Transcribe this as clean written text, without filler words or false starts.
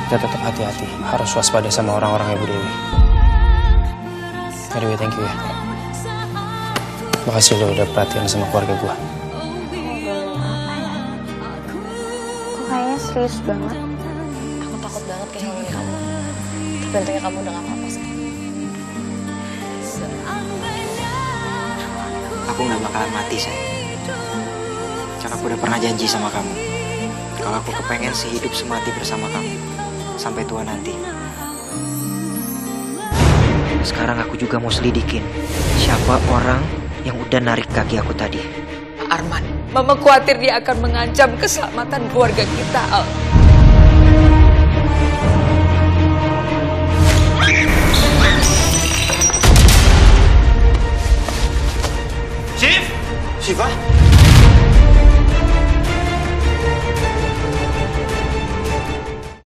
Kita tetap hati-hati, harus waspada sama orang-orangnya Bu Dewi. Anyway, thank you ya. Makasih lo udah perhatian sama keluarga gue. Kok kayaknya serius banget? Aku takut banget kehilangan kamu. Tapi untungnya kamu udah gak apa-apa sekarang. Aku gak bakalan mati, sayang. Karena aku udah pernah janji sama kamu. Kalau aku kepengen sehidup semati bersama kamu. Sampai tua nanti. Sekarang aku juga mau selidikin siapa orang yang udah narik kaki aku tadi. Arman, Mama khawatir dia akan mengancam keselamatan keluarga kita, Al.